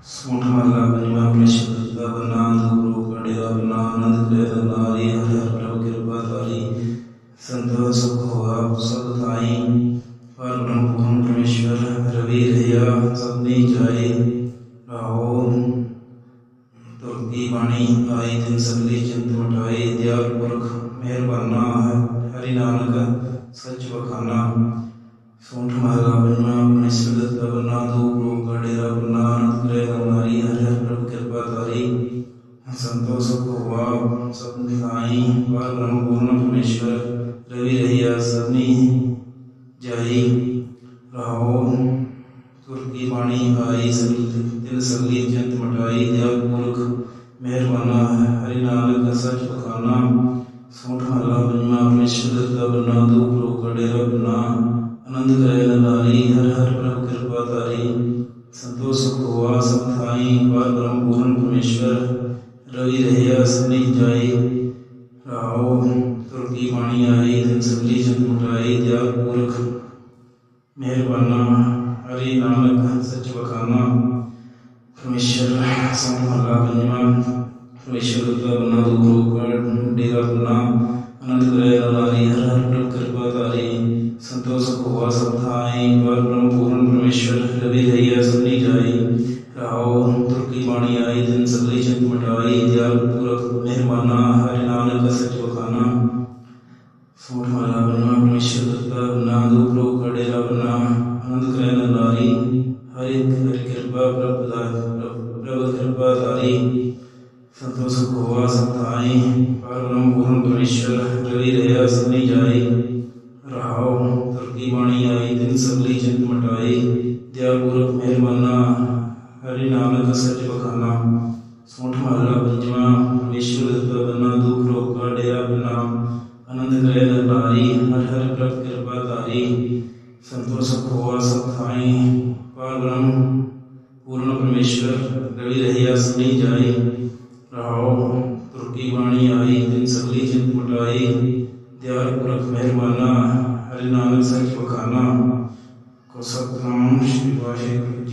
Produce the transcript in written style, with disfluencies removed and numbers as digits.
ਸੂਠ ਮਹਲਾ ਪੰਜਵਾਂ। ਪ੍ਰੇਸ਼ਰ ਦਾ ਬੰਨਾ ਦੂਰੋ ਕੜਿਆ ਬਨਾ ਆਨੰਦ ਕਰੇ ਨਾਰੀ ਹਰਿ ਹਰਿ ਪ੍ਰਭ ਕਿਰਪਾ ਧਾਰੀ ਸੰਤੋ ਸੁਖ ਹੋਆ ਸਭ ਥਾਈ ਪਰ ਬ੍ਰਹਮ ਪੂਰਨ ਪਰਮੇਸ਼ਵਰ ਰਵੀ ਰਹਿਆ ਸਭਨੀ ਜਾਏ ਰਾਹੋ ਤੁਰ ਕੀ ਬਾਣੀ ਆਈ ਤਿਨ ਸਗਲੀ ਚਿੰਤ ਮਟਾਈ ਦਿਆਲ ਪੁਰਖ ਮਿਹਰਬਾਨਾ ਹਰਿ ਨਾਨਕ ਸੱਚ ਬਖਾਨਾ। ਸੂਠ ਮਹਲਾ ਪੰਜਵਾਂ। ਪ੍ਰੇਸ਼ਰ ਦਾ ਬੰਨਾ ਦੂਰੋ ਕੜਿਆ ਬਨਾ ਆਨੰਦ ਕਰੇ ਨਾਰੀ ਹਰਿ ਹਰਿ ਪ੍ਰਭ ਕਿਰਪਾ ਧਾਰੀ ਸੰਤੋ ਸੁਖ ਹੋਆ ਸਭ ਥਾਈ ਪਰ ਬ੍ਰਹਮ ਪੂਰਨ ਪਰਮੇਸ਼ਵਰ ਰਵੀ ਰਹਿਆ ਸਭਨੀ ਜਾਈ ਰਾਹੋ ਤੁਰ ਕੀ ਬਾਣੀ ਆਈ ਤਿਨ ਸਗਲੀ ਚਿੰਤ ਮਟਾਈ ਦਿਆਲ ਪੁਰਖ ਮਿਹਰਬਾਨਾ ਹਰਿ ਨਾਨਕ ਸੱਚ ਬਖਾਨਾ। ਸੂਠ ਮਹਲਾ ਪੰਜਵਾਂ। ਪ੍ਰੇਸ਼ਰ ਦਾ ਬੰਨਾ ਦੂਰੋ ਕੜਿਆ ਬਨਾ ਆਨੰਦ ਕਰੇ ਨਾਰੀ ਹਰਿ ਹਰਿ ਪ੍ਰਭ ਕਿਰਪਾ ਧਾਰੀ ਸੰਤੋ ਸੁਖ ਹੋਆ ਸਭ ਥਾਈ ਪਰ ਬ੍ਰਹਮ ਪੂਰਨ ਪਰਮੇਸ਼ਵਰ ਰਵੀ ਰਹਿਆ ਸਭਨੀ ਜਾਈ ਰਾਹੋ ਤੁਰ ਕੀ ਬਾਣੀ ਆਈ ਤਿਨ ਸਗਲੀ ਚਿੰਤ ਮਟਾਈ ਦਿਆਲ ਪੁਰਖ ਮਿਹਰਬਾਨਾ ਹਰਿ ਨਾਨਕ ਸੱਚ ਬਖਾਨਾ। ਪਰਮੇਸ਼ਰ। ਸੂਠ ਮਹਲਾ ਪੰਜਵਾਂ। ਪ੍ਰੇਸ਼ਰ ਦਾ ਬੰਨਾ ਦੂਰੋ ਕੜਿਆ ਬਨਾ ਆਨੰਦ ਕਰੇ ਨਾਰੀ ਹਰਿ ਹਰਿ ਪ੍ਰਭ ਕਿਰਪਾ ਧਾਰੀ ਸੰਤੋ ਸੁਖ ਹੋਆ ਸਭ ਥਾਈ ਪਰ ਬ੍ਰਹਮ ਪੂਰਨ ਪਰਮੇਸ਼ਵਰ ਰਵੀ ਰਹਿਆ ਸਭਨੀ ਜਾਈ ਰਾਹੋ ਤੁਰ ਕੀ ਬਾਣੀ ਆਈ ਤਿਨ ਸਗਲੀ ਚਿੰਤ ਮਟਾਈ ਦਿਆਲ ਪੁਰਖ ਮਿਹਰਬਾਨਾ ਹਰਿ ਨਾਨਕ ਸੱਚ ਬਖਾਨਾ। ਸੂਠ ਮਹਲਾ ਪੰਜਵਾਂ। ਪ੍ਰੇਸ਼ਰ ਦਾ ਬੰਨਾ ਦੂਰੋ ਕੜਿਆ ਬਨਾ ਆਨੰਦ ਕਰੇ ਨਾਰੀ ਹਰਿ ਹਰਿ ਕਿਰਪਾ ਪ੍ਰਭ ਕਿਰਪਾ ਧਾਰੀ ਸੰਤੋ ਸੁਖ ਹੋਆ ਸਭ ਥਾਈ ਪਰ ਬ੍ਰਹਮ ਪੂਰਨ ਪਰਮੇਸ਼ਵਰ ਰਵੀ ਰਹਿਆ ਸਭਨੀ ਜਾਈ ਰਾਹੋ ਤੁਰ ਕੀ ਬਾਣੀ ਆਈ ਤਿਨ ਸਗਲੀ ਚਿੰਤ ਮਟਾਈ ਦਿਆਲ ਪੁਰਖ ਮਿਹਰਬਾਨਾ ਹਰਿ ਨਾਨਕ ਸੱਚ ਬਖਾਨਾ। ਸੂਠ ਮਹਲਾ ਪੰਜਵਾਂ। ਪ੍ਰੇਸ਼ਰ ਦਾ ਬੰਨਾ ਦੂਰੋ ਕੜਿਆ ਬਨਾ ਆਨੰਦ ਕਰੇ ਨਾਰੀ ਹਰਿ ਹਰਿ ਪ੍ਰਭ ਕਿਰਪਾ ਧਾਰੀ ਸੰਤੋ ਸੁਖ ਹੋਆ ਸਭ ਥਾਈ ਪਰ ਬ੍ਰਹਮ ਪੂਰਨ ਪਰਮੇਸ਼ਵਰ ਰਵੀ ਰਹਿਆ ਸਭਨੀ ਜਾਈ ਰਾਹੋ ਤੁਰ ਕੀ ਬਾਣੀ ਆਈ ਤਿਨ ਸਗਲੀ ਚਿੰਤ ਮਟਾਈ ਦਿਆਲ ਪੁਰਖ ਮਿਹਰਬਾਨਾ ਹਰਿ ਨਾਨਕ ਸੱਚ ਬਖਾਨਾ। ਕੋ ਸਤਿਨਾਮ ਸ੍ਰੀ ਵਾਹਿਗੁਰੂ।